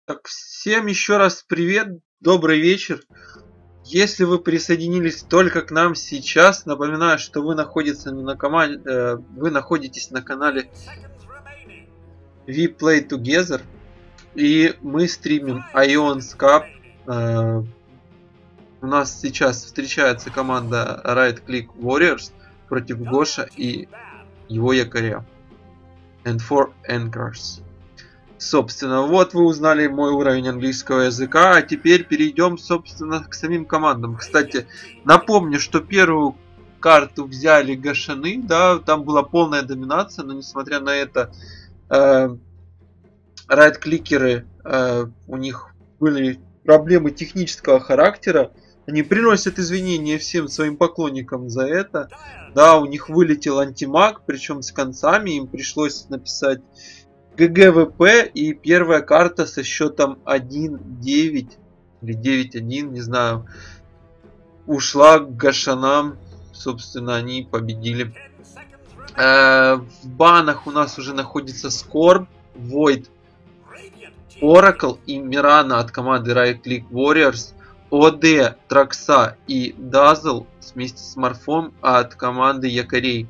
Так, всем еще раз привет, добрый вечер. Если вы присоединились только к нам сейчас, напоминаю, что вы находитесь на канале We Play Together, и мы стримим Ion's Cup. У нас сейчас встречается команда Right Click Warriors против Гоша и его якоря. And for Anchors. Собственно, вот вы узнали мой уровень английского языка, а теперь перейдем, собственно, к самим командам. Кстати, напомню, что первую карту взяли Гашаны, да, там была полная доминация, но несмотря на это, райт-кликеры, у них были проблемы технического характера. Они приносят извинения всем своим поклонникам за это. Да, у них вылетел антимаг, причем с концами, им пришлось написать ГГВП, и первая карта со счетом 1-9 или 9-1, не знаю, ушла к Гашанам. Собственно, они победили. В банах у нас уже находится Скорб, Void, Oracle и Мирана от команды Right Click Warriors, ОД, Тракса и Дазл вместе с Морфом от команды Якорей.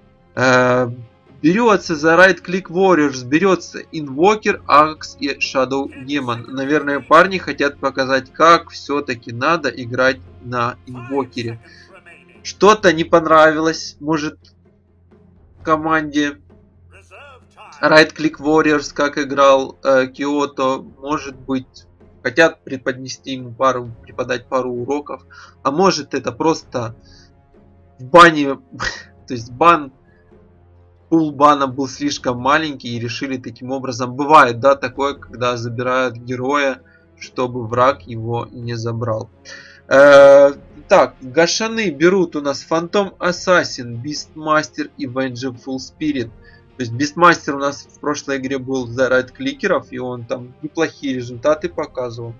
Берется за Right Click Warriors, берется Инвокер, Акс и Shadow Demon. Наверное, парни хотят показать, как все-таки надо играть на Инвокере. Что-то не понравилось, может, команде Right Click Warriors, как играл Киото. Может быть, хотят преподнести ему преподать пару уроков. А может, это просто в бане, то есть пул бана был слишком маленький и решили таким образом. Бывает, да, такое, когда забирают героя, чтобы враг его не забрал. Так, Гашаны берут у нас Phantom Assassin, Beastmaster и Vengeful Spirit. То есть Beastmaster у нас в прошлой игре был за райт-кликеров, и он там неплохие результаты показывал.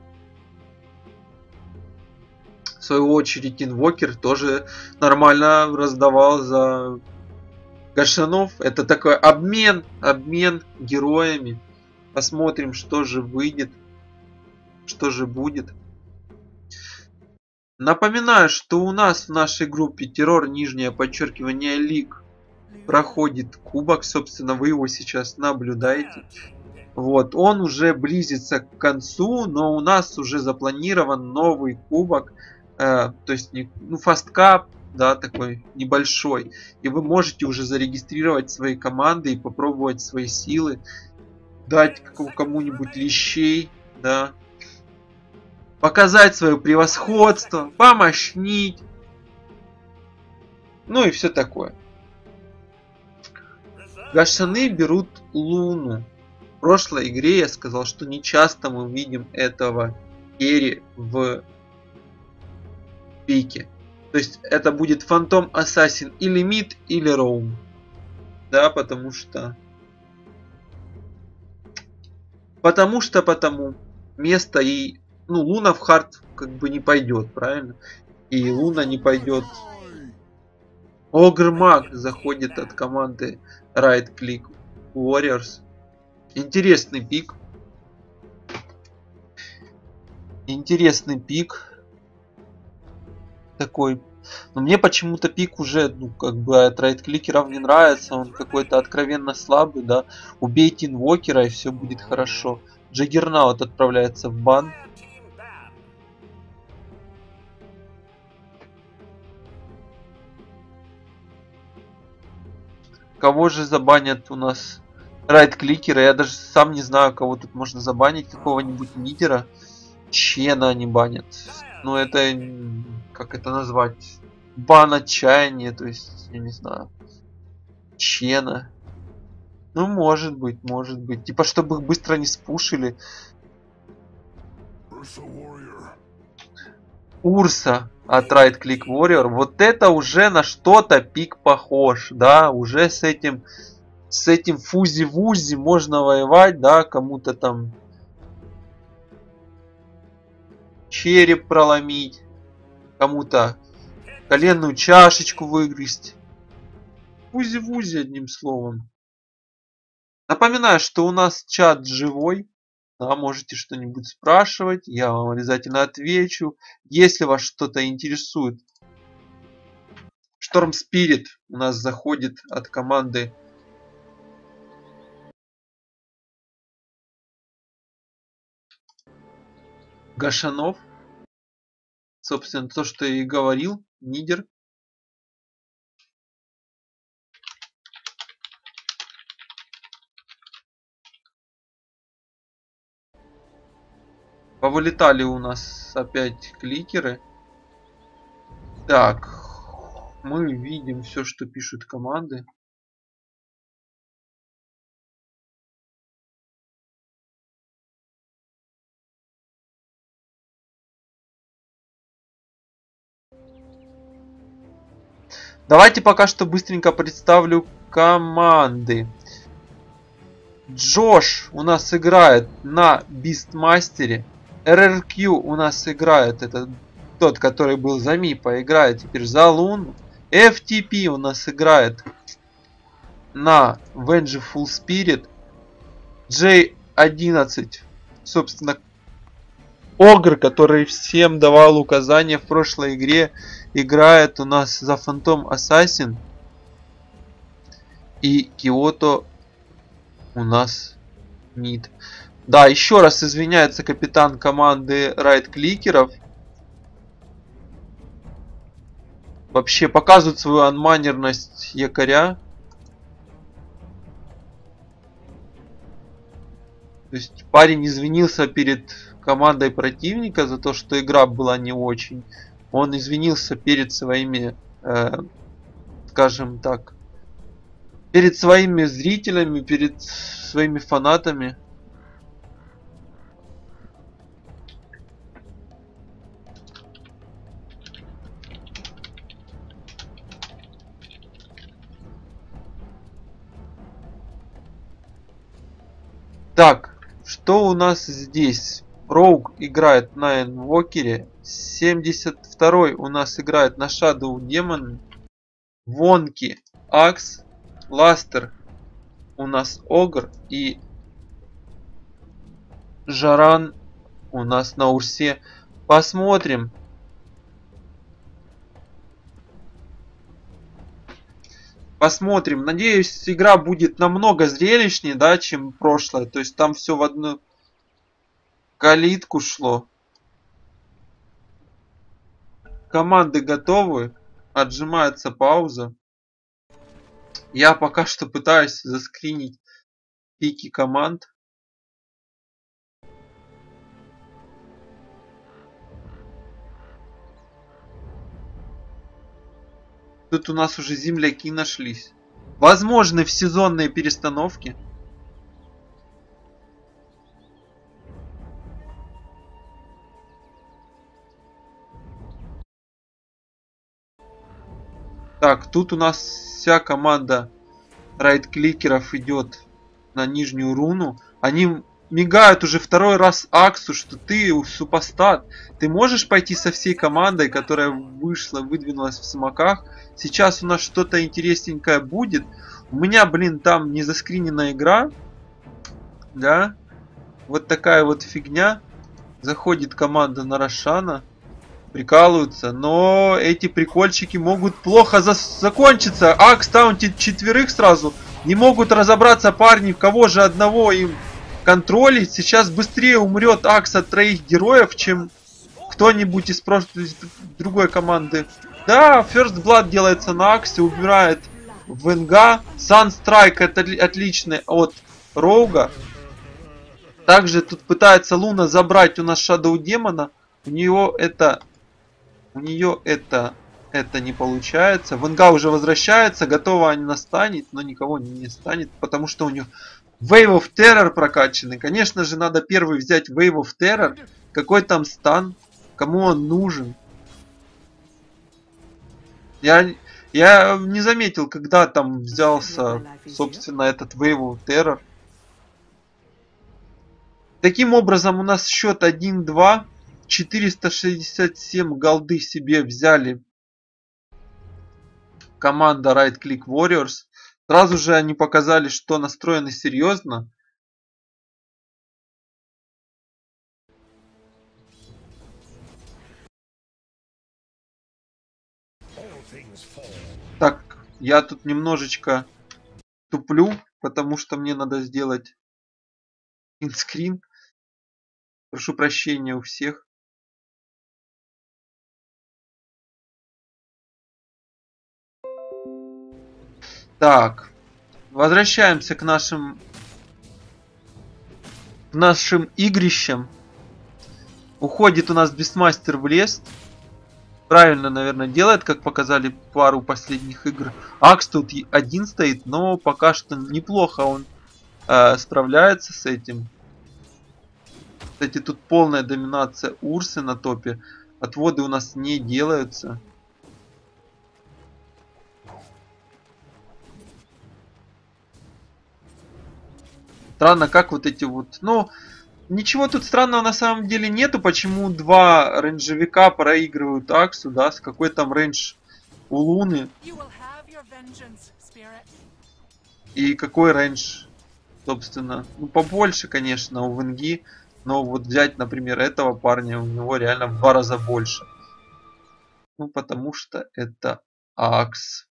В свою очередь Инвокер тоже нормально раздавал за Гашанов. Это такой обмен героями. Посмотрим, что же выйдет, что же будет. Напоминаю, что у нас в нашей группе Террор, нижнее подчеркивание, Лиг проходит кубок. Собственно, вы его сейчас наблюдаете. Вот, он уже близится к концу, но у нас уже запланирован новый кубок. То есть, фасткап, да, такой небольшой. И вы можете уже зарегистрировать свои команды и попробовать свои силы. Дать кому-нибудь лещей, да. Показать свое превосходство, помощнить. Ну и все такое. Гашаны берут Луну. В прошлой игре я сказал, что не часто мы видим этого керри в пике. То есть это будет Phantom Assassin или мид, или роум. Да, потому место и... Луна в хард как бы не пойдет, правильно? И Луна не пойдет. Огрмаг заходит от команды Right Click Warriors. Интересный пик. Интересный пик. Такой. Но мне почему-то пик уже, от райт-кликеров не нравится. Он какой-то откровенно слабый, да. Убейте инвокера, и все будет хорошо. Джаггернаут отправляется в бан. Кого же забанят у нас райт-кликеры? Я даже сам не знаю, кого тут можно забанить. Какого-нибудь мидера. Чена они банят. Ну это... Как это назвать? Бан отчаяния. То есть, я не знаю. Чена. Ну, может быть. Типа, чтобы их быстро не спушили. Урса от Right Click Warrior. Вот это уже на что-то пик похож. Да, уже с этим фузи-вузи можно воевать. Да, кому-то там череп проломить. Кому-то коленную чашечку выгрызть. Фузи-вузи, одним словом. Напоминаю, что у нас чат живой. Да, можете что-нибудь спрашивать, я вам обязательно отвечу. Если вас что-то интересует. Шторм Спирит у нас заходит от команды Гашанов. Собственно, то, что я и говорил, Нидер. Повылетали у нас опять кликеры. Так, мы видим все, что пишут команды. Давайте пока что быстренько представлю команды. Джош у нас играет на Бистмастере. RRQ у нас играет, это тот, который был за Мипа, играет теперь за Луну. FTP у нас играет на Vengeful Spirit. J11, собственно, Огр, который всем давал указания в прошлой игре, играет у нас за Phantom Assassin. И Киото у нас мид. Да, еще раз извиняется капитан команды райт-кликеров. Вообще показывают свою анманерность якоря. То есть парень извинился перед командой противника за то, что игра была не очень. Он извинился перед своими, скажем так, перед своими зрителями, перед своими фанатами. Так, что у нас здесь? Роуг играет на Инвокере. 72-й у нас играет на Shadow Demon. Вонки, Акс, Ластер у нас Огр и Жаран у нас на Урсе. Посмотрим. Посмотрим. Надеюсь, игра будет намного зрелищнее, да, чем прошлое. То есть там все в одну калитку шло. Команды готовы. Отжимается пауза. Я пока что пытаюсь заскринить пики команд. Тут у нас уже земляки нашлись. Возможны всесезонные перестановки. Так, тут у нас вся команда райт-кликеров идет на нижнюю руну. Они мигают уже второй раз Аксу, что ты супостат. Ты можешь пойти со всей командой, которая вышла, выдвинулась в самоках. Сейчас у нас что-то интересненькое будет. У меня, блин, там не заскринена игра. Да. Вот такая вот фигня. Заходит команда на Рошана. Прикалываются, но эти прикольчики могут плохо закончиться. Акс таунтит четверых сразу. Не могут разобраться парни, в кого же одного им контролить. Сейчас быстрее умрет Акс от троих героев, чем кто-нибудь из другой команды. Да, First Blood делается на Аксе, убирает Венга. Sunstrike это отличный от Роуга. Также тут пытается Луна забрать у нас Shadow Демона. У нее это не получается. Венга уже возвращается, готова она настанет, но никого не станет, потому что у нее Wave of Terror прокачанный. Конечно же, надо первый взять Wave of Terror. Какой там стан? Кому он нужен? Я не заметил, когда там взялся, собственно, этот Wave of Terror. Таким образом, у нас счет 1-2. 467 голды себе взяли команда Right Click Warriors. Сразу же они показали, что настроены серьезно. Так, я тут немножечко туплю, потому что мне надо сделать инскрин. Прошу прощения у всех. Так, возвращаемся к нашим игрищам. Уходит у нас Бестмастер в лес. Правильно, наверное, делает, как показали пару последних игр. Акс тут один стоит, но пока что неплохо он справляется с этим. Кстати, тут полная доминация Урсы на топе. Отводы у нас не делаются. Странно, как вот эти вот... Ну, ничего тут странного на самом деле нету. Почему два рейнджевика проигрывают Аксу, да? С какой там рейндж у Луны? И какой рейндж, собственно? Ну, побольше, конечно, у Венги. Но вот взять, например, этого парня, у него реально в 2 раза больше. Ну, потому что это Акс.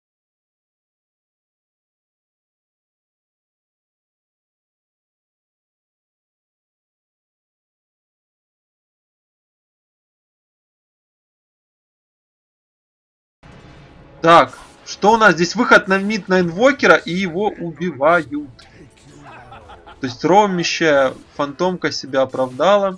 Так, что у нас здесь? Выход на мид на инвокера, и его убивают. То есть ромищая фантомка себя оправдала.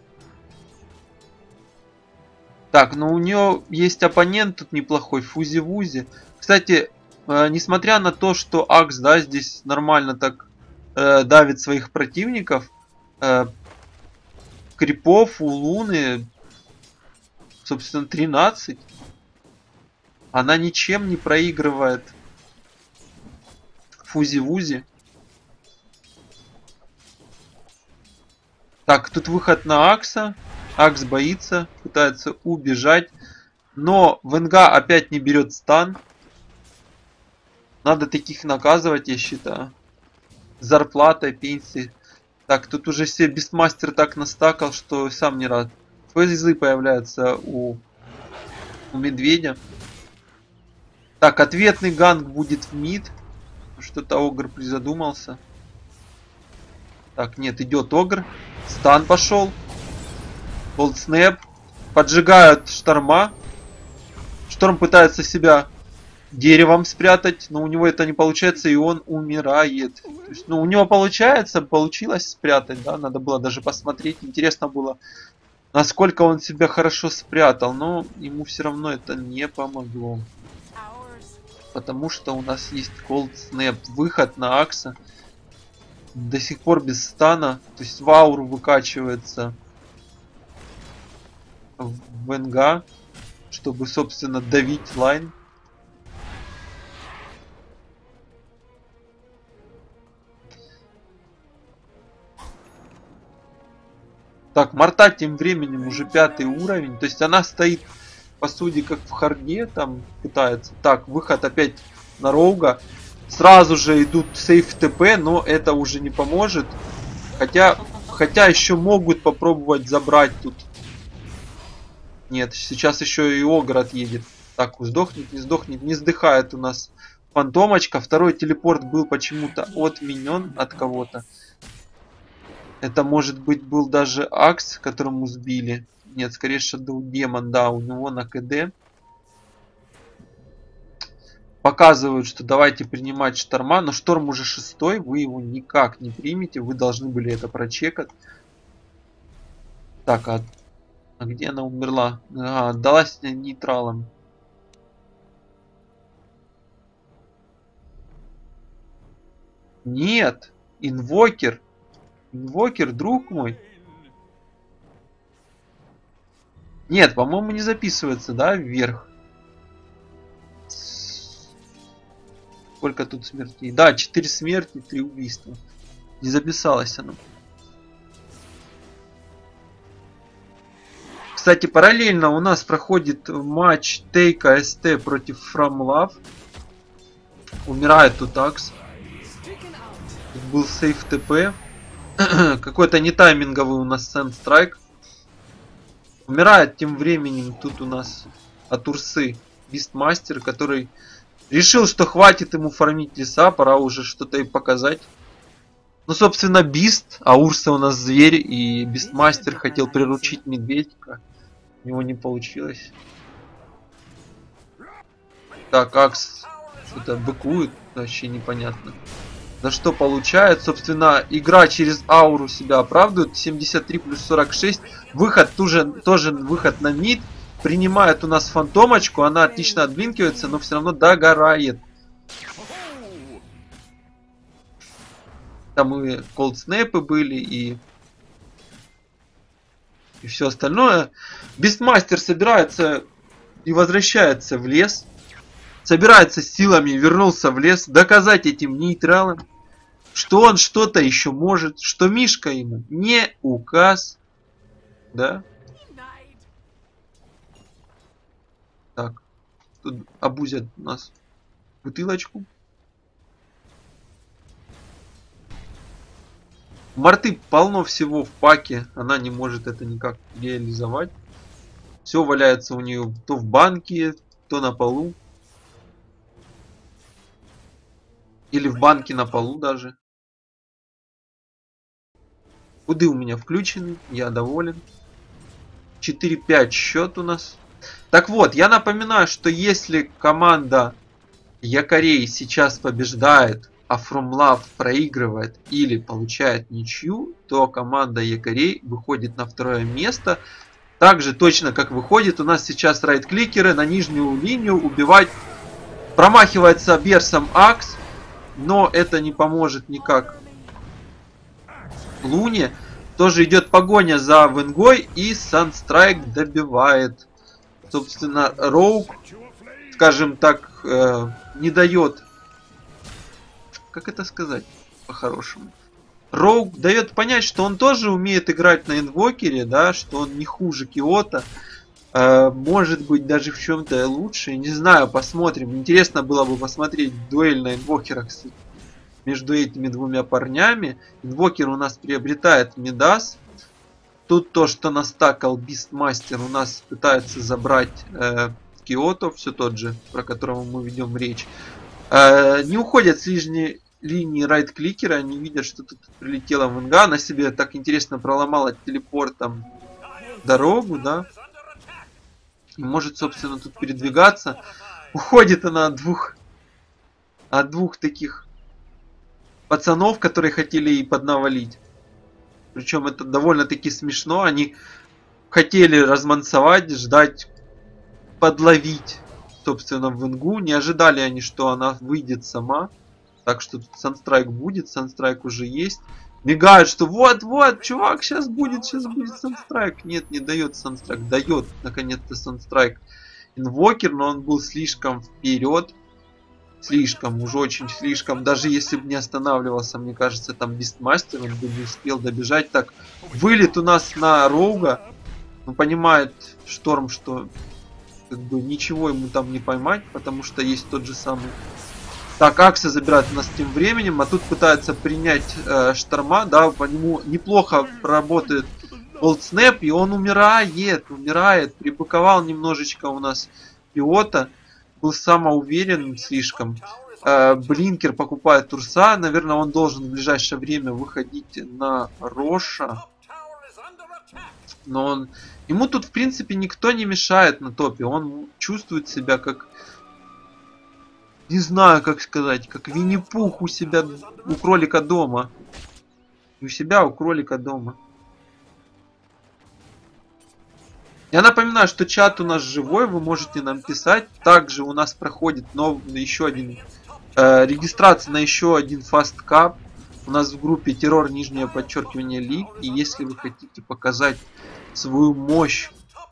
Так, ну у нее есть оппонент тут неплохой, Фузи-Вузи. Кстати, несмотря на то, что Акс, да, здесь нормально так давит своих противников, крипов у Луны, собственно, 13. Она ничем не проигрывает Фузи-Вузи. Так, тут выход на Акса. Акс боится, пытается убежать. Но Венга опять не берет стан. Надо таких наказывать, я считаю. Зарплата, пенсии. Так, тут уже все Бестмастер так настакал, что сам не рад. Фейзы появляются у медведя. Так, ответный ганг будет в мид. Что-то Огр призадумался. Так, нет, идет Огр. Стан пошел. Болтснэп. Поджигают Шторма. Шторм пытается себя деревом спрятать, но у него это не получается, и он умирает. То есть, ну, у него получилось спрятать, да, надо было даже посмотреть. Интересно было, насколько он себя хорошо спрятал, но ему все равно это не помогло. Потому что у нас есть Cold Snap. Выход на Акса. До сих пор без стана. То есть в ауру выкачивается Венга, чтобы, собственно, давить лайн. Так, Марта тем временем уже 5-й уровень. То есть она стоит, по сути, как в харде, там пытается. Так, выход опять на Роуга. Сразу же идут сейф ТП, но это уже не поможет. Хотя еще могут попробовать забрать тут. Нет, сейчас еще и Огр отъедет. Так, сдохнет, не сдохнет, не сдыхает у нас фантомочка. Второй телепорт был почему-то отменен от кого-то. Это может быть был даже Акс, которому сбили. Нет, скорее Shadow Demon, да, у него на КД. Показывают, что давайте принимать Шторма, но Шторм уже 6-й, вы его никак не примете, вы должны были это прочекать. Так, а где она умерла? Отдалась нейтралам. Нет, инвокер. Инвокер, друг мой. Нет, по-моему, не записывается, да, вверх. Сколько тут смертей? Да, 4 смерти, 3 убийства. Не записалось оно. Кстати, параллельно у нас проходит матч Тейка СТ против From Love. Умирает тут Акс. Тут был сейф ТП. Какой-то нетайминговый у нас Сэнстрайк. Умирает тем временем тут у нас от Урсы Бистмастер, который решил, что хватит ему фармить леса, пора уже что-то и показать. Ну, собственно, Бист, а Урса у нас зверь, и Бистмастер хотел приручить медведика. У него не получилось. Так, Акс что-то быкует, вообще непонятно. За что получает? Собственно, игра через ауру себя оправдывает. 73 плюс 46. Выход тоже выход на мид. Принимает у нас фантомочку. Она отлично отблинкивается, но все равно догорает. Там и колдснэпы были, и все остальное. Бистмастер собирается и возвращается в лес. Собирается с силами, вернулся в лес. Доказать этим нейтралам, что он что-то еще может. Что Мишка ему не указ. Да? Так. Тут обузят у нас бутылочку. Марты полно всего в паке. Она не может это никак реализовать. Все валяется у нее то в банке, то на полу. Или в банке на полу даже. Худы у меня включены. Я доволен. 4-5 счет у нас. Так вот, я напоминаю, что если команда якорей сейчас побеждает, а From Love проигрывает или получает ничью, то команда якорей выходит на второе место. Также точно как выходит, у нас сейчас райт-кликеры на нижнюю линию убивать. Промахивается берсом Акс, но это не поможет никак Луне. Тоже идет погоня за Венгой, и Sunstrike добивает. Собственно, Роук, скажем так, не дает... Как это сказать по-хорошему? Роук дает понять, что он тоже умеет играть на инвокере, да, что он не хуже Киота. Может быть, даже в чем-то лучше. Не знаю, посмотрим. Интересно было бы посмотреть дуэль на инвокерах между этими двумя парнями. Инвокер у нас приобретает Мидас. Тут то, что настакал Бистмастер, у нас пытается забрать Киото, все тот же, про которого мы ведем речь. Не уходят с линии райт-кликера, они видят, что тут прилетела Венга, она себе так интересно проломала телепортом дорогу, да. И может, собственно, тут передвигаться. Уходит она от двух таких пацанов, которые хотели ей поднавалить. Причем это довольно-таки смешно. Они хотели размансовать, ждать, подловить, собственно, Венгу. Не ожидали они, что она выйдет сама. Так что тут Sunstrike будет. Sunstrike уже есть. Мигают, что вот-вот, чувак, сейчас будет Sunstrike. Нет, не дает Sunstrike. Дает, наконец-то, Sunstrike инвокер, но он был слишком вперед. Слишком, уже очень слишком. Даже если бы не останавливался, мне кажется, там Бистмастер, он бы не успел добежать. Так, вылет у нас на Роуга. Ну, понимает Шторм, что как бы ничего ему там не поймать, потому что есть тот же самый. Так, Акса забирает у нас тем временем, а тут пытается принять Шторма, да, по нему неплохо работает Олдснэп, и он умирает. Прибыковал немножечко у нас Пиота. Был самоуверен слишком. Блинкер покупает Турса. Наверное, он должен в ближайшее время выходить на Роша. Но ему тут, в принципе, никто не мешает на топе. Он чувствует себя как... Не знаю, как сказать. Как Винни-Пух у себя, у кролика дома. У себя, у кролика дома. Я напоминаю, что чат у нас живой, вы можете нам писать. Также у нас проходит еще один регистрация на еще один Fast Cup. У нас в группе террор нижнее подчеркивание лиг. И если вы хотите показать свою мощь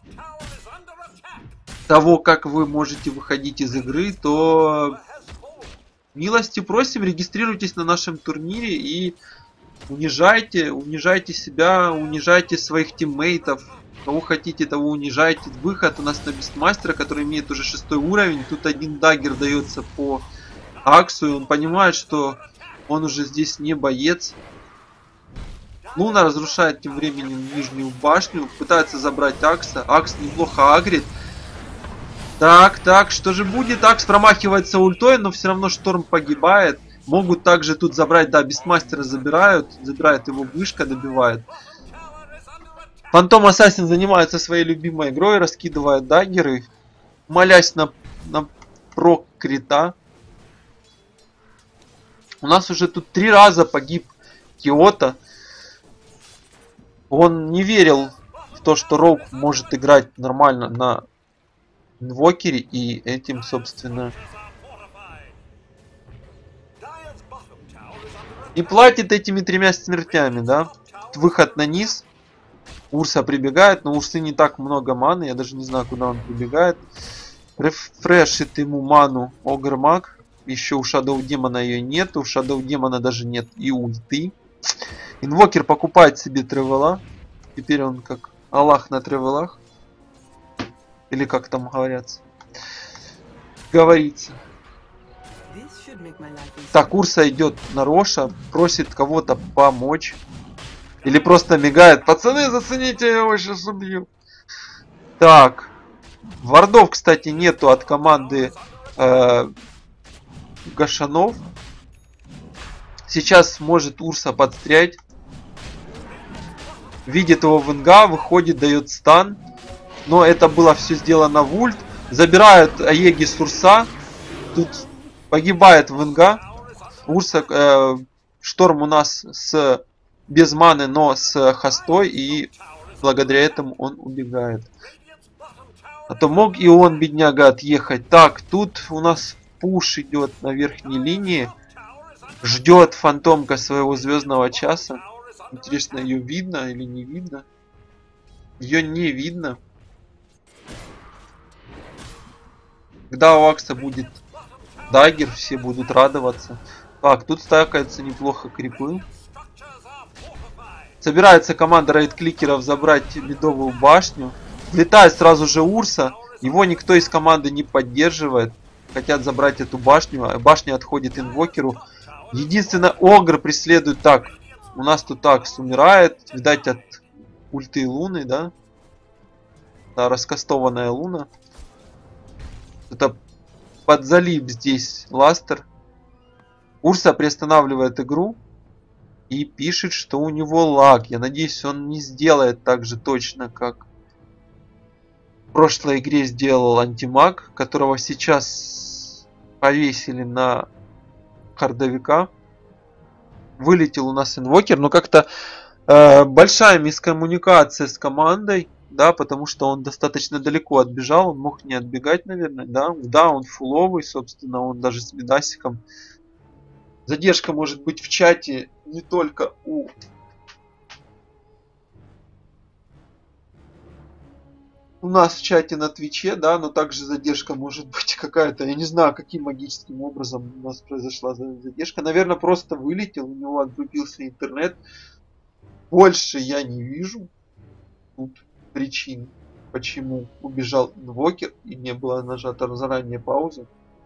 того, как вы можете выходить из игры, то милости просим, регистрируйтесь на нашем турнире и унижайте себя, унижайте своих тиммейтов. Кого хотите, того унижайте. Выход у нас на Бистмастера, который имеет уже 6 уровень. Тут один даггер дается по Аксу, и он понимает, что он уже здесь не боец. Луна разрушает тем временем нижнюю башню, пытается забрать Акса. Акс неплохо агрит. Так, что же будет? Акс промахивается ультой, но все равно Шторм погибает. Могут также тут забрать, да, Бестмастера забирают. Забирает его вышка, добивает. Фантом Ассасин занимается своей любимой игрой, раскидывает даггеры, молясь на прок крита. У нас уже тут 3 раза погиб Киото. Он не верил в то, что Роук может играть нормально на инвокере, и этим, собственно, и платит этими 3 смертями, да? Выход на низ. Урса прибегает, но Урсы не так много маны, я даже не знаю, куда он прибегает. Рефрешит ему ману Огрмаг. Еще у Shadow Демона ее нет, у Shadow Демона даже нет и ульты. Инвокер покупает себе тревела. Теперь он как Аллах на тревелах. Или как там говорится. Так, Урса идет на Роша, просит кого-то помочь. Или просто мигает. Пацаны, зацените, я его сейчас убью. Так. Вардов, кстати, нету от команды Гашанов. Сейчас может Урса подстрять. Видит его Венга, выходит, дает стан. Но это было все сделано в ульт. Забирают Аеги с Урса. Тут погибает Венга. Урса, Шторм у нас без маны, но с хостой. И благодаря этому он убегает. А то мог и он, бедняга, отъехать. Так, тут у нас пуш идет на верхней линии. Ждет фантомка своего звездного часа. Интересно, ее видно или не видно? Ее не видно. Когда у Акса будет даггер, все будут радоваться. Так, тут стакается неплохо крипы. Собирается команда рейд-кликеров забрать ледовую башню. Влетает сразу же Урса. Его никто из команды не поддерживает. Хотят забрать эту башню. Башня отходит инвокеру. Единственное, Огр преследует. Так, у нас тут Акс умирает. Видать, от ульты Луны, да? Да, раскастованная Луна. Это подзалип здесь Ластер. Урса приостанавливает игру. И пишет, что у него лаг. Я надеюсь, он не сделает так же точно, как в прошлой игре сделал антимаг, которого сейчас повесили на хардовика. Вылетел у нас инвокер, но как-то большая мискоммуникация с командой, да, потому что он достаточно далеко отбежал, он мог не отбегать, наверное, да. Да, он фуловый, собственно, он даже с Медасиком. Задержка может быть в чате не только у нас в чате на Твиче, да, но также задержка может быть какая-то. Я не знаю, каким магическим образом у нас произошла задержка. Наверное, просто вылетел, у него отвалился интернет. Больше я не вижу тут причин, почему убежал инвокер и не было нажата заранее пауза.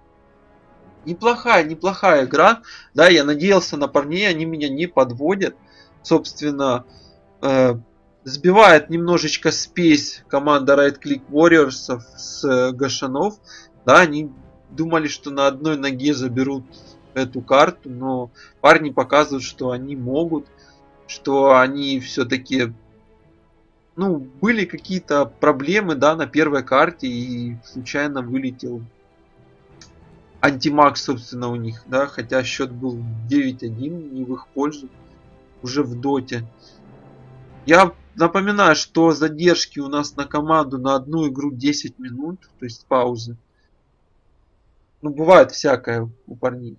Неплохая игра. Да, я надеялся на парней, они меня не подводят. Собственно, сбивает немножечко спесь команда Right Click Warriors с Гашанов. Да, они думали, что на одной ноге заберут эту карту, но парни показывают, что они могут, что они все-таки, ну, были какие-то проблемы, да, на первой карте и случайно вылетел антимаг, собственно, у них, да, хотя счет был 9-1 не в их пользу уже в доте. Я напоминаю, что задержки у нас на команду на одну игру 10 минут, то есть паузы. Ну, бывает всякое у парней.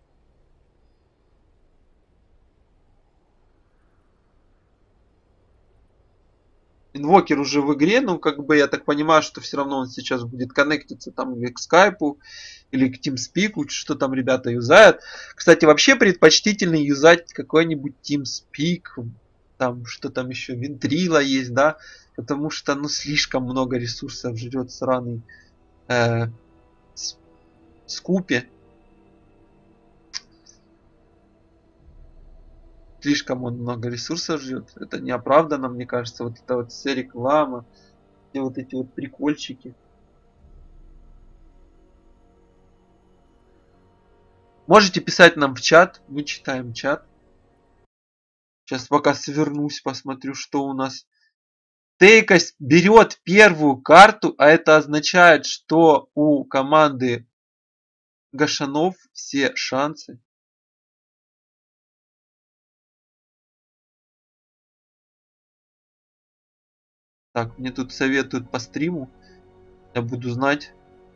Инвокер уже в игре, ну, как бы, я так понимаю, что все равно он сейчас будет коннектиться там или к скайпу, или к TeamSpeak, что там ребята юзают. Кстати, вообще предпочтительно юзать какой-нибудь TeamSpeak, там, что там еще, Ventrilo есть, да, потому что, ну, слишком много ресурсов жрет сраный скупе. Слишком он много ресурсов жрет. Это неоправданно, мне кажется. Вот это вот вся реклама. И вот эти вот прикольчики. Можете писать нам в чат, мы читаем чат. Сейчас пока свернусь, посмотрю, что у нас. Тейкость берет первую карту, а это означает, что у команды Гашанов все шансы. Так, мне тут советуют по стриму. Я буду знать.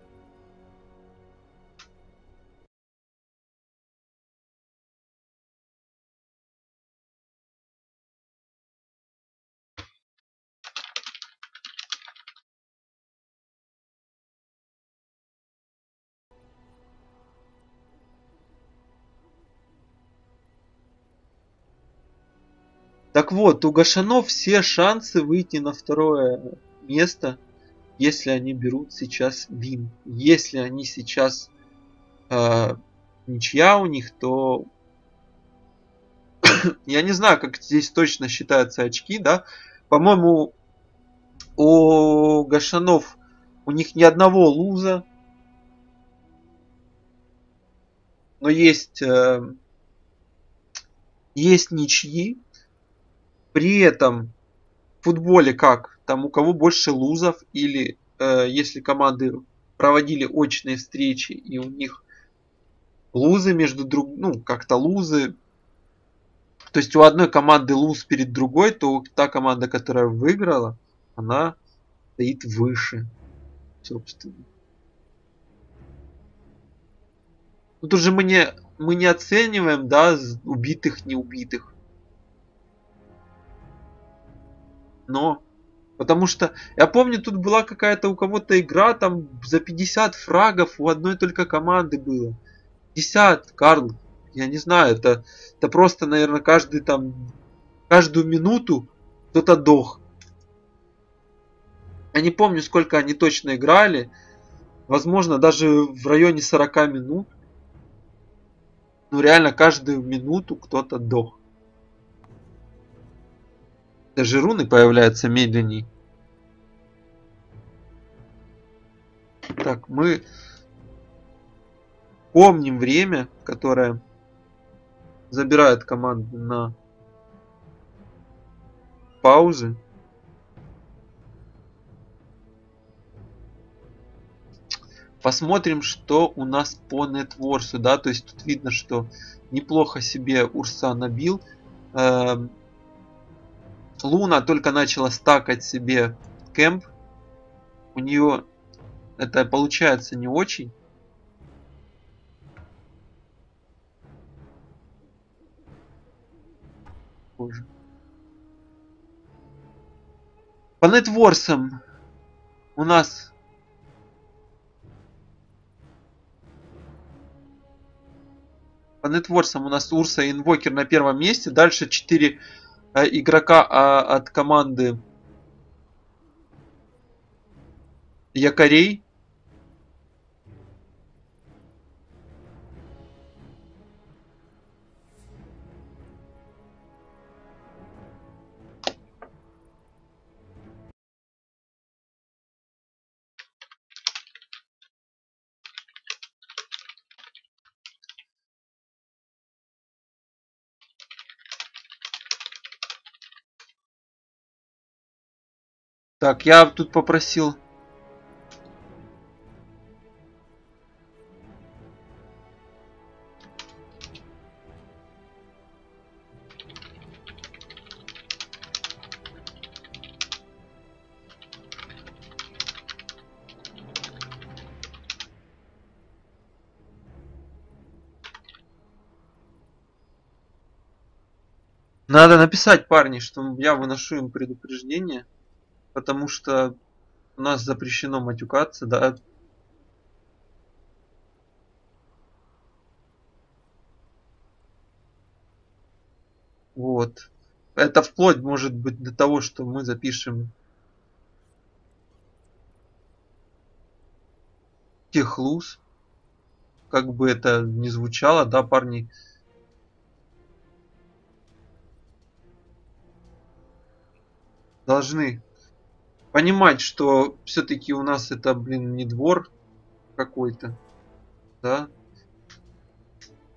Так вот, у Гашанов все шансы выйти на второе место, если они берут сейчас вин. Если они сейчас ничья у них, то я не знаю, как здесь точно считаются очки, да. По-моему, у Гашанов у них ни одного луза, но есть ничьи. При этом в футболе как? Там у кого больше лузов, или если команды проводили очные встречи и у них лузы между друг, ну как-то лузы, то есть у одной команды луз перед другой, то та команда, которая выиграла, она стоит выше, собственно. Тут уже мы не оцениваем, да, убитых, не убитых. Но потому что я помню, тут была какая-то у кого-то игра, там за 50 фрагов у одной только команды было. 50, Карл. Я не знаю, это просто, наверное, каждую минуту кто-то дох. Я не помню, сколько они точно играли. Возможно, даже в районе 40 минут. Ну, реально, каждую минуту кто-то дох. Даже руны появляются медленней. Так, мы помним время, которое забирает команду на паузы. Посмотрим, что у нас по нетворсу, да, то есть тут видно, что неплохо себе Урса набил. Луна только начала стакать себе кэмп. У нее это получается не очень. Боже. По нетворсам у нас Урса и Инвокер на первом месте. Дальше 4 игрока от команды Якорей. Так, я тут попросил. Надо написать, парни, что я выношу им предупреждение, потому что у нас запрещено матюкаться, да. Вот. Это вплоть может быть до того, что мы запишем техлуз. Как бы это ни звучало, да, парни. Должны понимать, что все-таки у нас это, блин, не двор какой-то, да.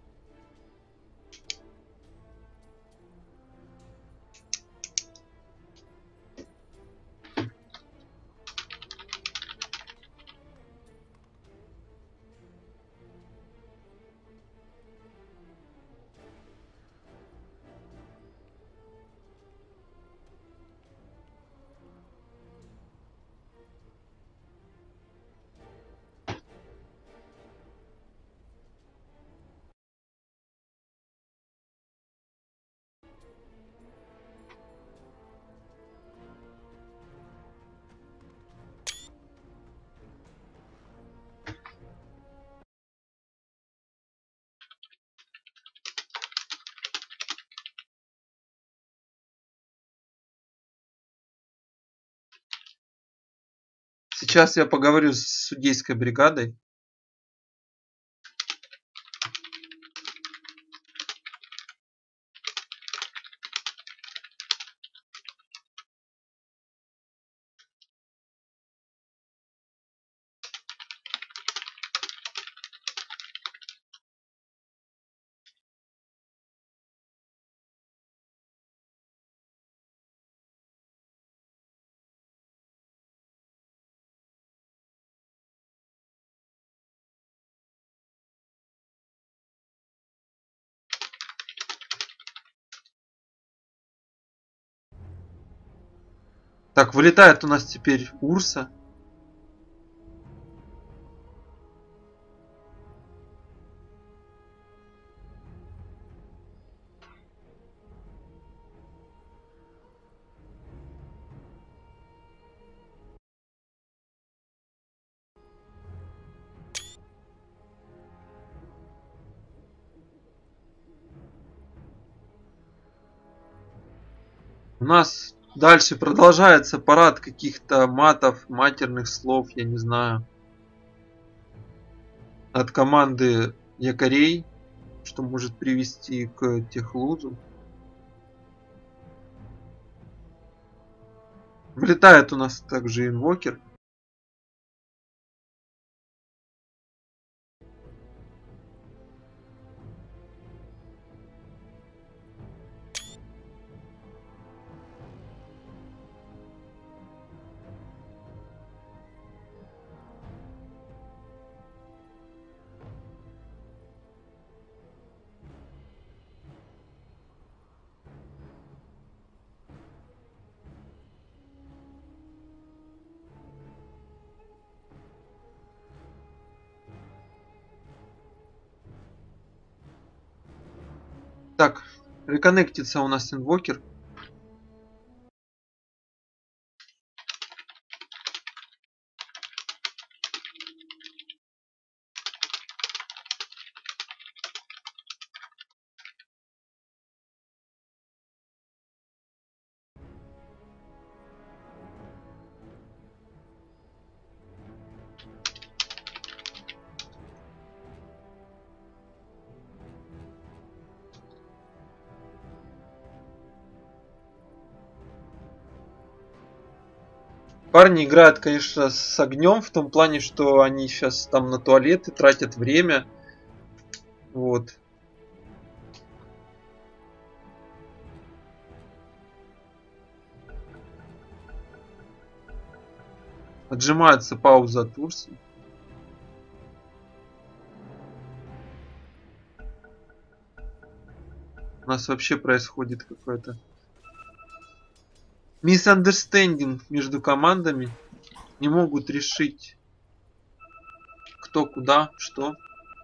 Сейчас я поговорю с судейской бригадой. Так, вылетает у нас теперь Урса. У нас дальше продолжается парад каких-то матов, матерных слов, я не знаю. От команды якорей, что может привести к техлузу. Вылетает у нас также инвокер. Так, реконнектится у нас инвокер. Парни играют, конечно, с огнем в том плане, что они сейчас там на туалеты тратят время. Вот. Отжимается пауза от Урсы. У нас вообще происходит какой-то misunderstanding между командами. Не могут решить, кто куда, что.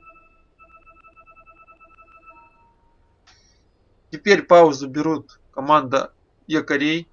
Теперь паузу берут команда якорей.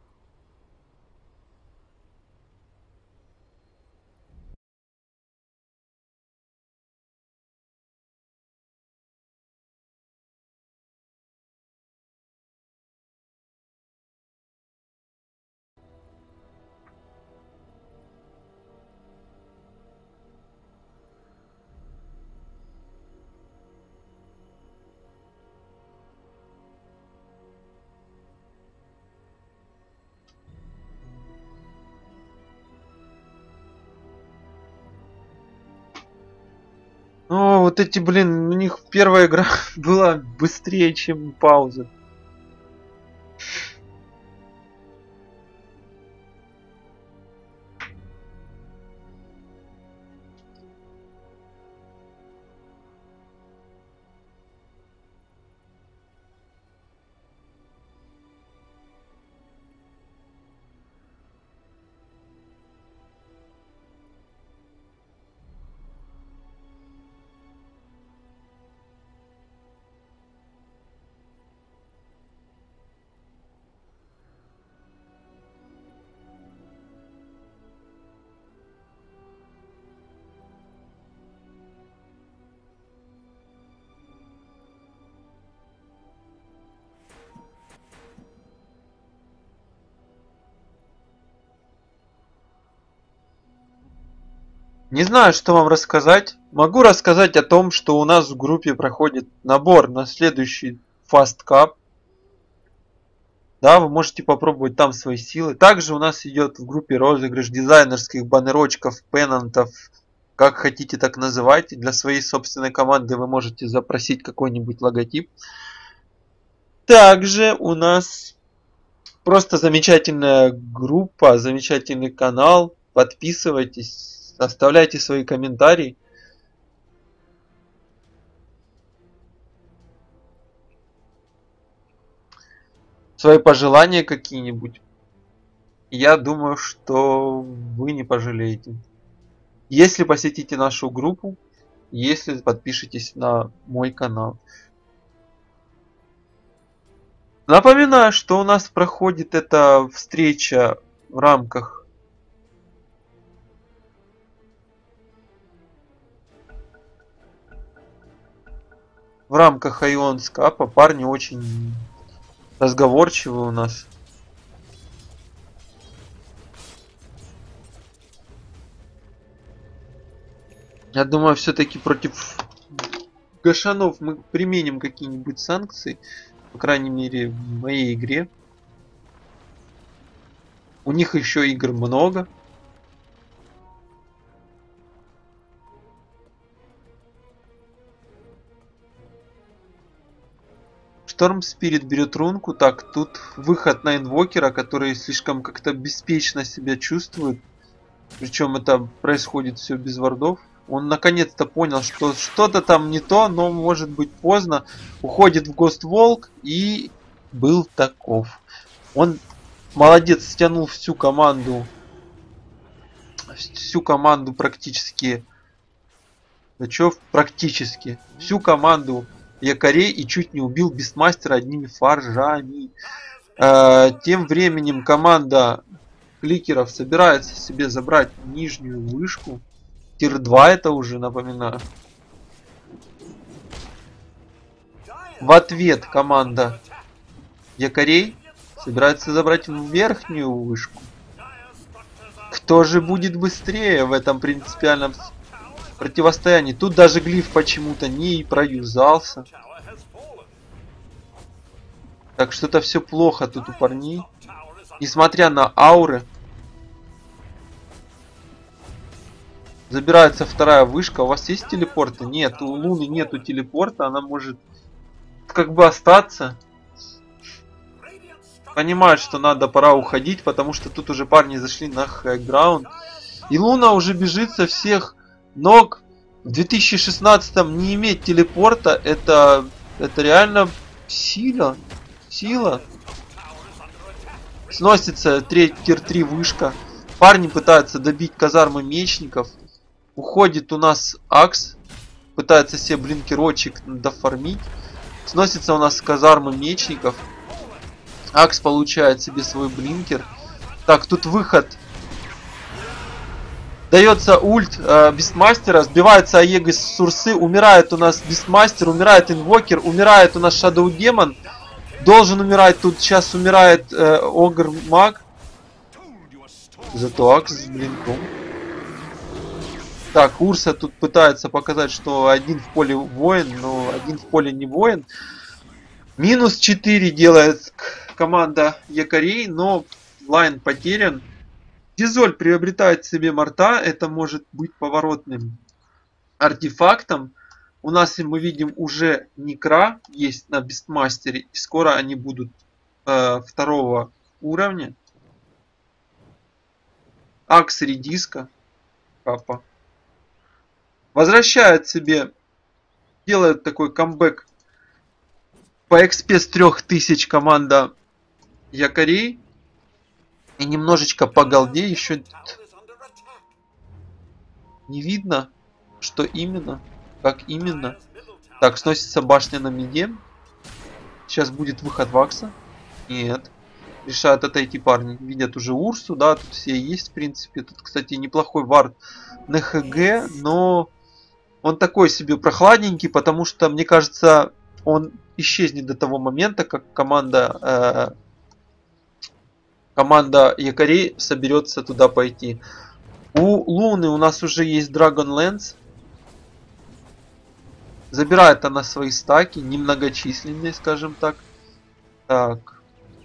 Ну, вот эти, блин, у них первая игра была быстрее, чем пауза. Не знаю, что вам рассказать. Могу рассказать о том, что у нас в группе проходит набор на следующий Fast Cup. Да, вы можете попробовать там свои силы. Также у нас идет в группе розыгрыш дизайнерских баннерочков, пеннантов, как хотите, так называйте. Для своей собственной команды вы можете запросить какой-нибудь логотип. Также у нас просто замечательная группа, замечательный канал. Подписывайтесь, оставляйте свои комментарии. Свои пожелания какие-нибудь. Я думаю, что вы не пожалеете. Если посетите нашу группу, если подпишитесь на мой канал. Напоминаю, что у нас проходит эта встреча в рамках Ion Скапа. Парни очень разговорчивые у нас. Я думаю, все-таки против гашанов мы применим какие-нибудь санкции. По крайней мере, в моей игре. У них еще игр много. Шторм Спирит берет рунку. Так, тут выход на инвокера, который слишком как-то беспечно себя чувствует. Причем это происходит все без вардов. Он наконец-то понял, что что-то там не то, но может быть поздно. Уходит в Ghost Walk и был таков. Он молодец, стянул всю команду практически. Да чё, практически. Всю команду якорей и чуть не убил Бестмастера одними фаржами. Тем временем команда кликеров собирается себе забрать нижнюю вышку. Тир 2 это уже, напоминаю. В ответ команда якорей собирается забрать верхнюю вышку. Кто же будет быстрее в этом принципиальном противостоянии? Тут даже глиф почему-то не проюзался. Так что-то все плохо тут у парней. Несмотря на ауры. Забирается вторая вышка. У вас есть телепорты? Нет, у Луны нету телепорта. Она может как бы остаться. Понимает, что надо, пора уходить, потому что тут уже парни зашли на хайграунд. И Луна уже бежит со всех ног. В 2016-м не иметь телепорта, это реально сила. Сносится тир 3 вышка. Парни пытаются добить казармы мечников. Уходит у нас Акс. Пытается себе блинкерочек дофармить. Сносится у нас казармы мечников. Акс получает себе свой блинкер. Так, тут выход. Дается ульт Бестмастера. Сбивается Аега с Сурсы. Умирает у нас Бестмастер. Умирает Инвокер. Умирает у нас Шадоу Демон. Должен умирать. Тут сейчас умирает Огр Маг. Зато Акс с блинком. Так, Урса тут пытается показать, что один в поле воин, но один в поле не воин. Минус 4 делает команда якорей, но лайн потерян. Дизоль приобретает себе морта, это может быть поворотным артефактом. У нас, мы видим, уже Некра есть на Бестмастере, и скоро они будут второго уровня. Акс редиска. Папа. Возвращает себе, делает такой камбэк по экспе с 3000 команда якорей. И немножечко по голде еще не видно, что именно, как именно. Так, сносится башня на миде. Сейчас будет выход Вакса. Нет. Решают отойти парни. Видят уже Урсу, да, тут все есть, в принципе. Тут, кстати, неплохой вард на ХГ, но он такой себе прохладненький, потому что, мне кажется, он исчезнет до того момента, как команда якорей соберется туда пойти. У Луны у нас уже есть Dragonlance. Забирает она свои стаки, немногочисленные, скажем так. Так.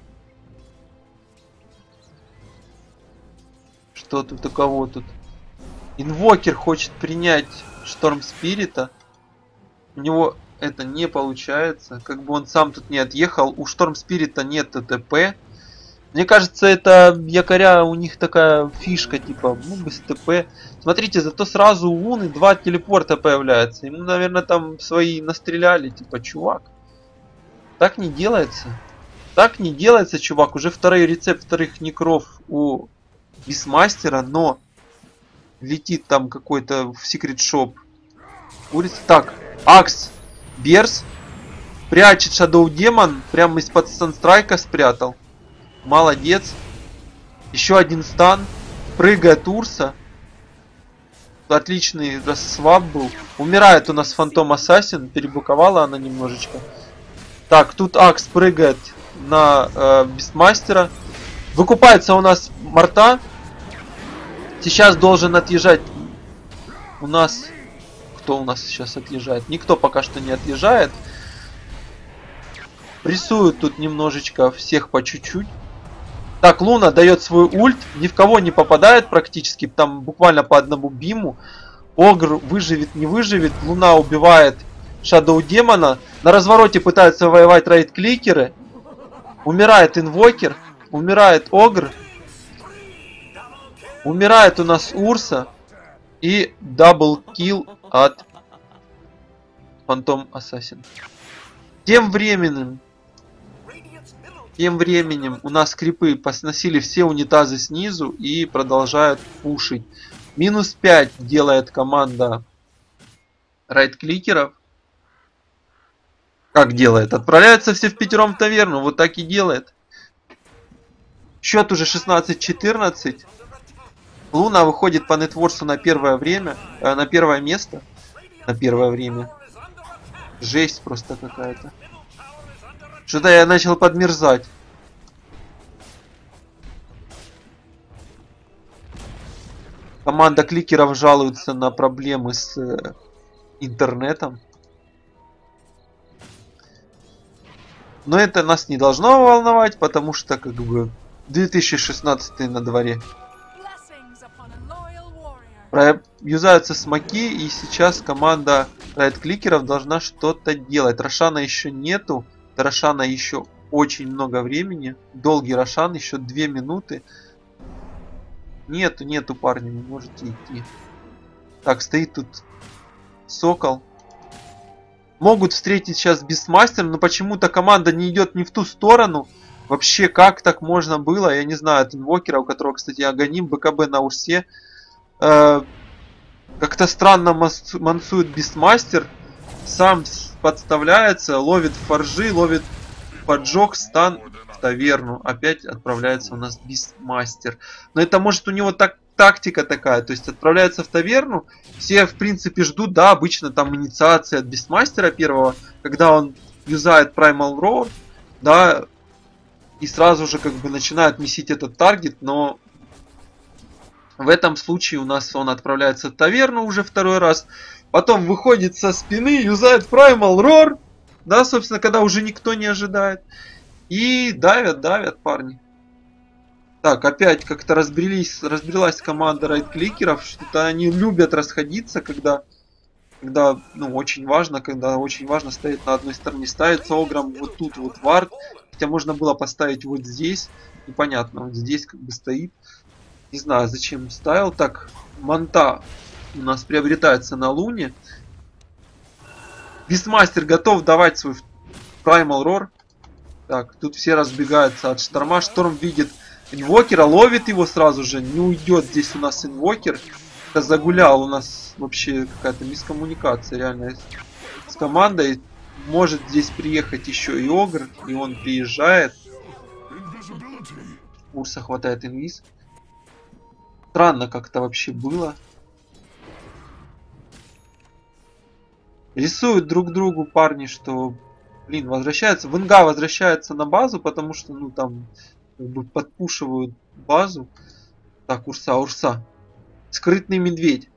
Что тут у кого тут? Инвокер хочет принять Шторм Спирита. У него это не получается. Как бы он сам тут не отъехал. У Шторм Спирита нет ТТП. Мне кажется, это якоря у них такая фишка, типа, ну, без ТП. Смотрите, зато сразу у Луны 2 телепорта появляется. Ему, наверное, там свои настреляли, типа, чувак. Так не делается. Так не делается, чувак. Уже второй рецепт вторых некров у Бисмастера, но летит там какой-то в секрет шоп. Курица. Так, Акс, Берс. Прячет Shadow Demon. Прямо из-под Санстрайка спрятал. Молодец. Еще один стан. Прыгает Урса. Отличный рассвап был. Умирает у нас Фантом Ассасин. Перебуковала она немножечко. Так, тут Акс прыгает на Бестмастера. Выкупается у нас Марта. Сейчас должен отъезжать. У нас... Кто у нас сейчас отъезжает? Никто пока что не отъезжает. Прессуют тут немножечко всех по чуть-чуть. Так, Луна дает свой ульт. Ни в кого не попадает практически. Там буквально по одному биму. Огр выживет, не выживет. Луна убивает Shadow Демона. На развороте пытаются воевать рейд-кликеры. Умирает инвокер. Умирает Огр. Умирает у нас Урса. И даблкил от Фантом Ассасин. Тем временем у нас крипы посносили все унитазы снизу и продолжают пушить. Минус 5 делает команда райт-кликеров. Как делает? Отправляются все в пятером в таверну. Вот так и делает. Счет уже 16-14. Луна выходит по нетворсу на первое время. На первое место. На первое время. Жесть просто какая-то. Что-то я начал подмерзать. Команда кликеров жалуется на проблемы с интернетом. Но это нас не должно волновать, потому что как бы 2016 на дворе. Юзаются смоки, и сейчас команда райт-кликеров должна что-то делать. Рошана еще нету. До Рошана еще очень много времени. Долгий Рошан, еще 2 минуты. Нету, парни, не можете идти. Так, стоит тут Сокол. Могут встретить сейчас Бестмастер, но почему-то команда не идет не в ту сторону. Вообще, как так можно было? Я не знаю, от инвокера, у которого, кстати, Аганим, БКБ на Урсе. Как-то странно мансует Бестмастер. Сам подставляется, ловит форжи, ловит поджог, стан в таверну. Опять отправляется у нас Бестмастер. Но это может у него тактика такая. То есть отправляется в таверну. Все в принципе ждут, да, обычно там инициация от Бестмастера первого. Когда он юзает Primal Roar, да, и сразу же как бы начинает месить этот таргет, но... В этом случае у нас он отправляется в таверну уже второй раз. Потом выходит со спины, юзает Primal Roar. Да, собственно, когда уже никто не ожидает. И давят парни. Так, опять как-то разбрелась команда райт-кликеров. Что-то они любят расходиться, когда ну, очень важно стоять на одной стороне. Ставится Огром вот тут вот вард. Хотя можно было поставить вот здесь. Непонятно, вот здесь как бы стоит. Не знаю, зачем ставил. Так, Манта у нас приобретается на Луне. Бестмастер готов давать свой Primal Roar. Так, тут все разбегаются от Шторма. Шторм видит инвокера, ловит его сразу же. Не уйдет здесь у нас инвокер. Это загулял у нас вообще какая-то мискоммуникация реально с командой. Может здесь приехать еще и Огр. И он приезжает. Урса хватает инвиз. Странно как-то вообще было. Рисуют друг другу парни, что, блин, возвращается. Венга возвращается на базу, потому что, ну, там, как бы подпушивают базу. Так, Урса. Скрытный медведь.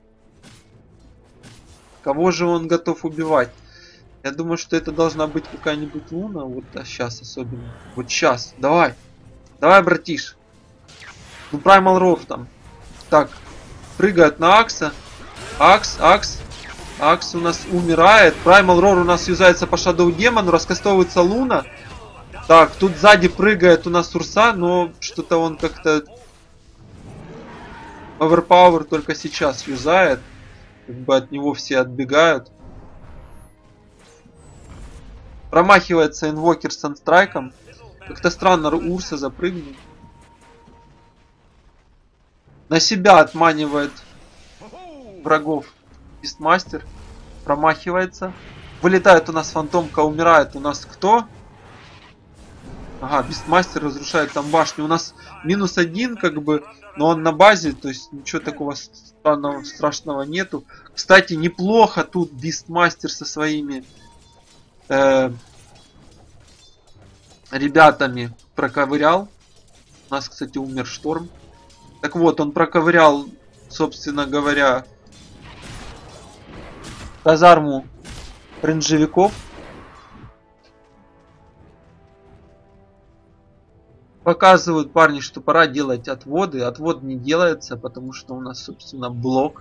Кого же он готов убивать? Я думаю, что это должна быть какая-нибудь Луна. Вот сейчас особенно. Вот сейчас. Давай. Давай, братиш. Ну, Primal Roar там. Так. Прыгают на Акса. Акс. Акс у нас умирает. Primal Roar у нас юзается по Shadow Демону. Раскастовывается Луна. Так, тут сзади прыгает у нас Урса, но что-то он как-то... Overpower только сейчас юзает. Как бы от него все отбегают. Промахивается инвокер с санстрайком. Как-то странно Урса запрыгнул. На себя отманивает врагов Бистмастер. Промахивается. Вылетает у нас фантомка, умирает у нас кто? Ага, Бистмастер разрушает там башню. У нас -1 как бы, но он на базе, то есть ничего такого страшного нету. Кстати, неплохо тут Бистмастер со своими ребятами проковырял. У нас, кстати, умер Шторм. Так вот, он проковырял, собственно говоря, казарму рейнджевиков. Показывают парни, что пора делать отводы. Отвод не делается, потому что у нас, собственно, блок.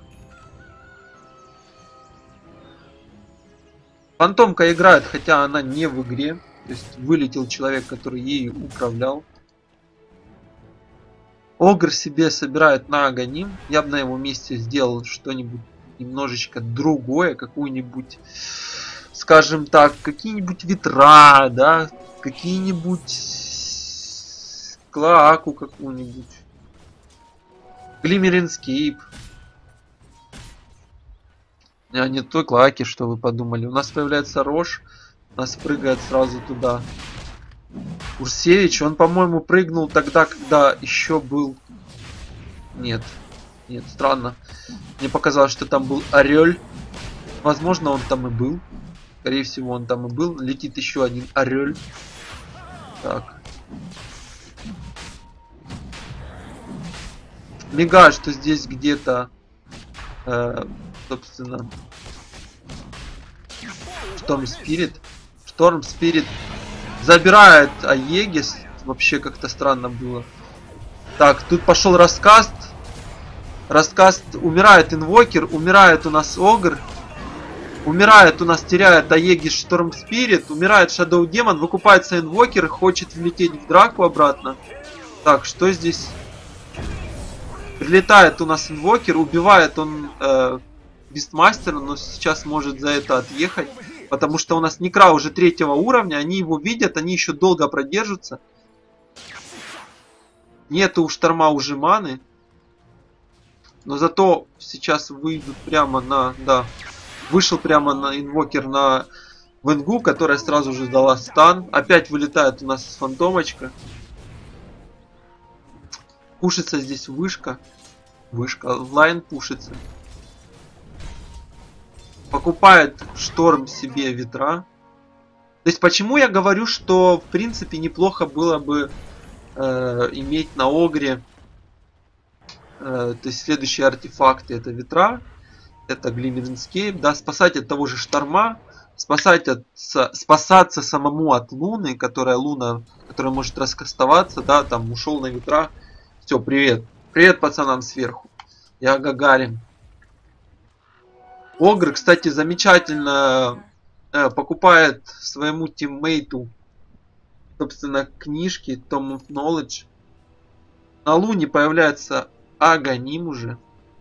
Фантомка играет, хотя она не в игре. То есть вылетел человек, который ею управлял. Огр себе собирает на Аганим. Я бы на его месте сделал что-нибудь немножечко другое. Какую-нибудь, скажем так, какие-нибудь ветра, да, какие-нибудь... Клоаку какую-нибудь. Глиммеринскейп. А не той Клоаки, что вы подумали. У нас появляется Рош. У нас прыгает сразу туда. Урсевич, он, по-моему, прыгнул тогда, когда еще был... Нет. Нет, странно. Мне показалось, что там был Орель. Возможно, он там и был. Скорее всего, он там и был. Летит еще один Орель. Так. Мигает, что здесь где-то, собственно, Шторм Спирит забирает Аегис. Вообще как-то странно было. Так, тут пошел раскаст. Раскаст, умирает инвокер, умирает у нас Огр. Умирает у нас, теряет Аегис Шторм Спирит. Умирает Shadow Демон, выкупается инвокер, хочет влететь в драку обратно. Так, что здесь... Прилетает у нас инвокер, убивает он Бистмастера, но сейчас может за это отъехать. Потому что у нас Некра уже 3-го уровня, они его видят, они еще долго продержатся. Нету у Шторма уже маны. Но зато сейчас выйдут прямо на... Да, вышел прямо на инвокер на Венгу, которая сразу же дала стан. Опять вылетает у нас фантомочка. Пушится здесь вышка. Вышка. Лайн пушится. Покупает Шторм себе ветра. То есть почему я говорю, что в принципе неплохо было бы иметь на Огре. То есть следующие артефакты это ветра. Это Глиммеринскейп. Да, спасать от того же Шторма. Спасаться самому от Луны, которая может раскастоваться. Да, там ушел на ветра. Все, привет. Привет пацанам сверху. Я Гагарин. Огр, кстати, замечательно покупает своему тиммейту, собственно, книжки Tom of Knowledge. На Луне появляется Аганим уже.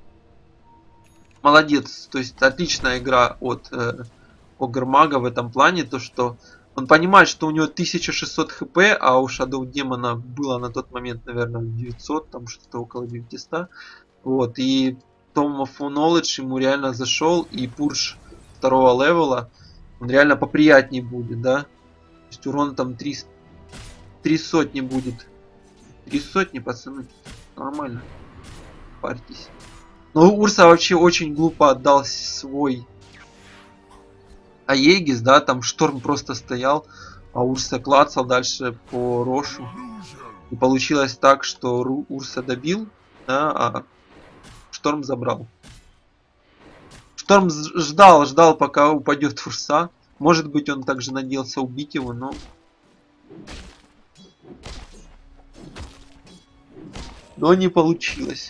Молодец. То есть отличная игра от Огр-мага в этом плане. То, что он понимает, что у него 1600 хп, а у Shadow Демона было на тот момент, наверное, 900, там что-то около 900. Вот, и Tom of Knowledge ему реально зашел, и пурш 2-го левела, он реально поприятнее будет, да? То есть урон там 3 сотни будет. 3 сотни, пацаны. Нормально. Парьтесь. Но Урса вообще очень глупо отдал свой Аегис, да, там Шторм просто стоял, а Урса клацал дальше по Рошу. И получилось так, что Урса добил, да, а Шторм забрал. Шторм ждал, пока упадет Урса. Может быть, он также надеялся убить его, но... Но не получилось.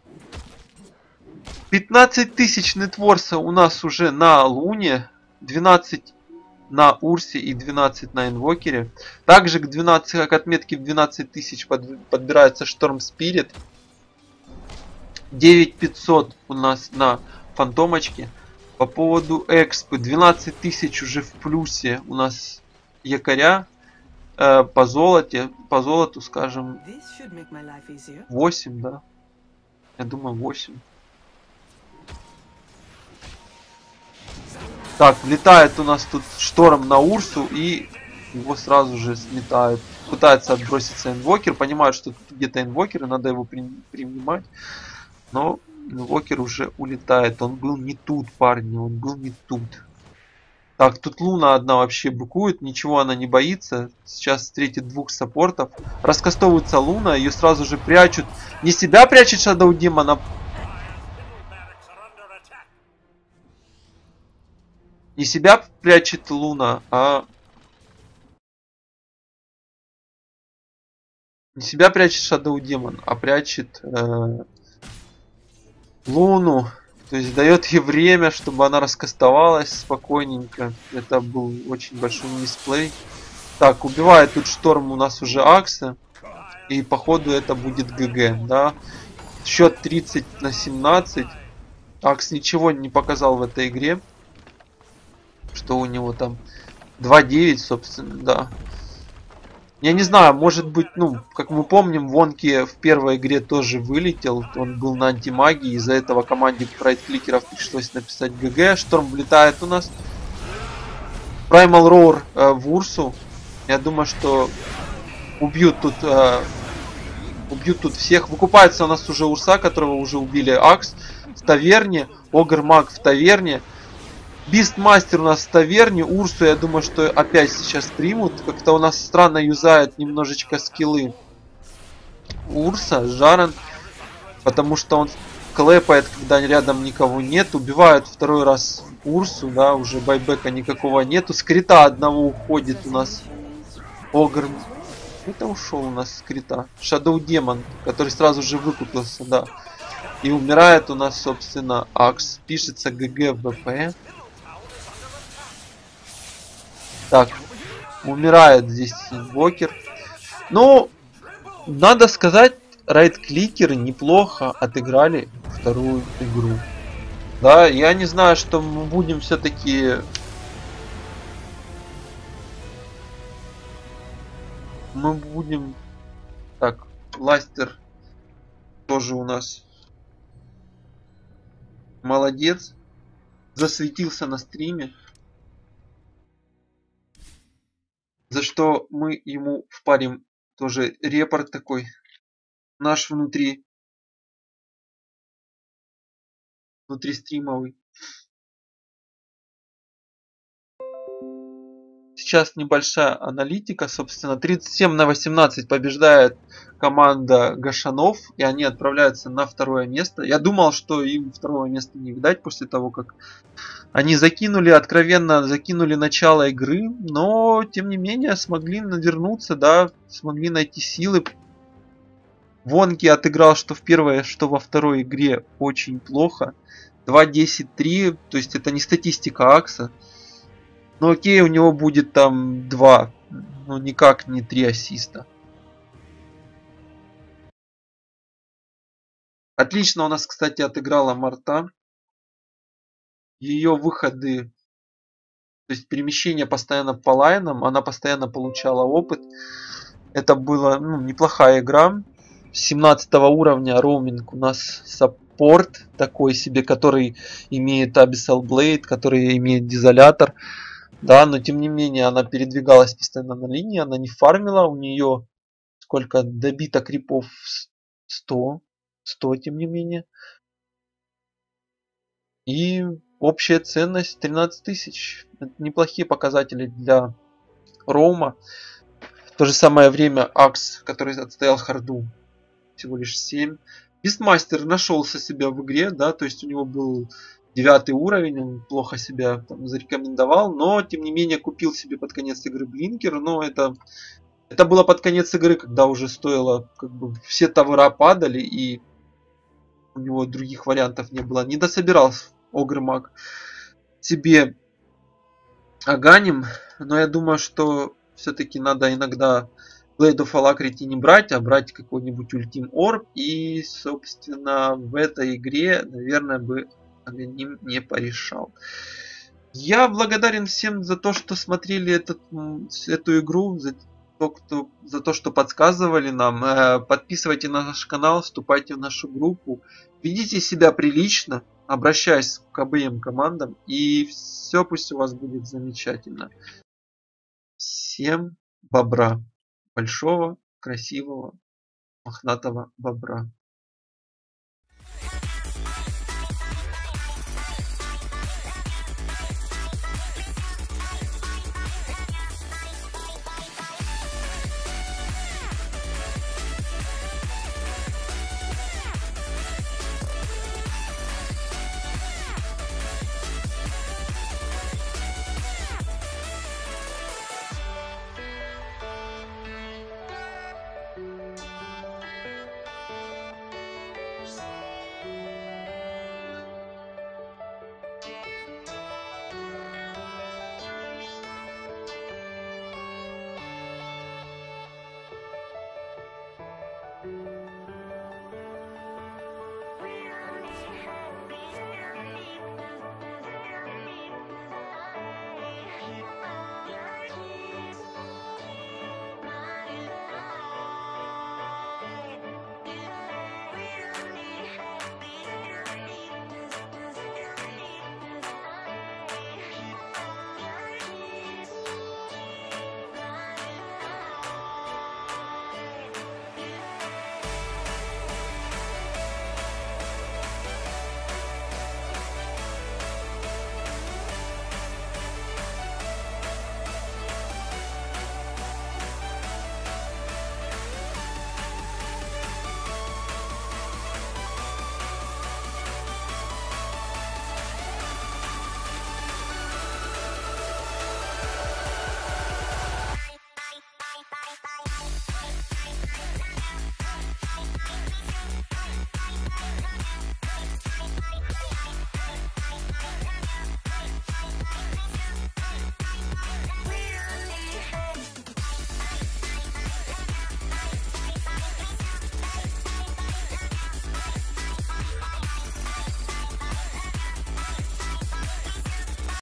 15 тысяч нетворса у нас уже на Луне. 12 на Урсе и 12 на Инвокере. Также к 12, к отметке в 12 тысяч подбирается Шторм Спирит. 9500 у нас на Фантомочке. По поводу экспы, 12 тысяч уже в плюсе у нас якоря. По золоту, скажем, 8, да. Я думаю, 8. Так, влетает у нас тут Шторм на Урсу, и его сразу же сметают. Пытается отброситься инвокер, понимают, что тут где-то инвокер, и надо его принимать. Но инвокер уже улетает. Он был не тут, парни, он был не тут. Так, тут Луна одна вообще быкует, ничего она не боится. Сейчас встретит двух саппортов. Раскастовывается Луна, ее сразу же прячут. Не себя прячет Shadow Demon, а... Не себя прячет Луна, а... Не себя прячет Shadow Demon, а прячет Луну. То есть дает ей время, чтобы она раскастовалась спокойненько. Это был очень большой мисплей. Так, убивает тут Шторм у нас уже Акса. И походу это будет ГГ, да. Счет 30-17. Акс ничего не показал в этой игре. Что у него там 2-9, собственно, да. Я не знаю, может быть, ну, как мы помним, Вонки в первой игре тоже вылетел. Он был на антимагии, из-за этого команде прайд-кликеров пришлось написать ГГ. Шторм влетает у нас. Primal Roar в Урсу. Я думаю, что убьют тут всех. Выкупается у нас уже Урса, которого уже убили Акс в таверне. Огр Маг в таверне. Бистмастер у нас в таверне. Урсу, я думаю, что опять сейчас примут. Как-то у нас странно юзает немножечко скиллы Урса, Жарен. Потому что он клэпает, когда рядом никого нет. Убивают второй раз Урсу, да, уже байбека никакого нету. Скрита одного уходит у нас. Огр. Это ушел у нас скрита. Shadow Demon, который сразу же выкупился, да. И умирает у нас, собственно, Акс. Пишется ГГ в ВП. Так, умирает здесь инвокер. Ну, надо сказать, райт-кликеры неплохо отыграли вторую игру. Да, я не знаю, что мы будем все-таки... Мы будем... Так, Ластер тоже у нас молодец. Засветился на стриме. За что мы ему впарим тоже репорт такой. Наш внутри стримовый. Сейчас небольшая аналитика, собственно, 37-18 побеждает команда Гашанов, и они отправляются на второе место. Я думал, что им второе место не видать после того, как они откровенно закинули начало игры, но, тем не менее, смогли навернуться, да, смогли найти силы. Вонки отыграл что в первой, что во второй игре очень плохо. 2-10-3, то есть это не статистика Акса. Ну окей, у него будет там 2, но никак не 3 ассиста. Отлично у нас, кстати, отыграла Марта. Ее выходы, то есть перемещение постоянно по лайнам, она постоянно получала опыт. Это была неплохая игра. 17 уровня роуминг у нас саппорт такой себе, который имеет Abyssal Blade, который имеет дизолятор. Да, но тем не менее она передвигалась постоянно на линии, она не фармила, у нее сколько добито крипов 100 тем не менее. И общая ценность 13 тысяч. Это неплохие показатели для роума. В то же самое время Акс, который отстоял харду, всего лишь 7. Бистмастер нашелся себя в игре, да, то есть у него был 9 уровень, он плохо себя там зарекомендовал, но тем не менее купил себе под конец игры блинкер, но это было под конец игры, когда уже стоило, как бы все товара падали и у него других вариантов не было. Не дособирал Огрмаг себе Аганим, но я думаю, что все-таки надо иногда Blade of Alacrity не брать, а брать какой-нибудь Ultim Orb. И, собственно, в этой игре, наверное, бы Аганим не порешал. Я благодарен всем за то, что смотрели эту игру, за то, что подсказывали нам. Подписывайтесь на наш канал, вступайте в нашу группу. Ведите себя прилично, обращаясь к обеим командам, и все пусть у вас будет замечательно. Всем бобра. Большого, красивого, мохнатого бобра.